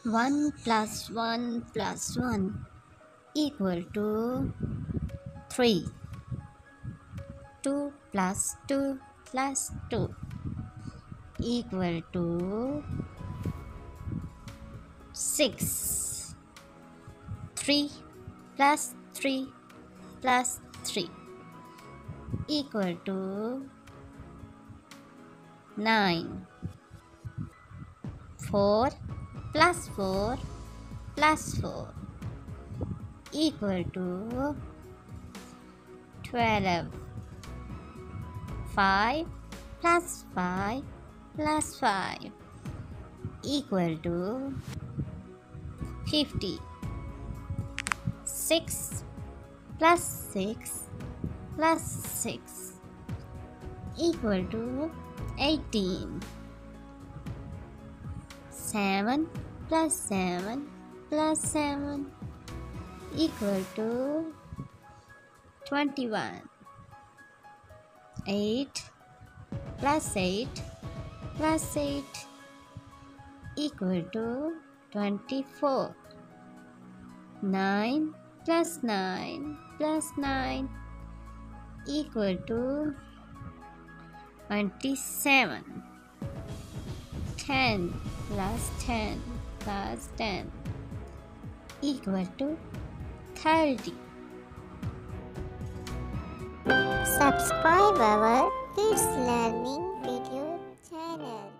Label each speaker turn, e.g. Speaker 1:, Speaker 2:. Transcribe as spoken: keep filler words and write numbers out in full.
Speaker 1: one plus one plus one equal to three. two plus two plus two equal to six. three plus three plus three equal to nine. four plus four plus four equal to twelve. five plus five plus five equal to fifty. six plus six plus six equal to eighteen. seven plus seven plus seven equal to twenty-one. eight plus eight plus eight equal to twenty-four. nine plus nine plus nine equal to twenty-seven. ten plus ten plus ten equal to thirty.
Speaker 2: Subscribe our Kids Learning video channel.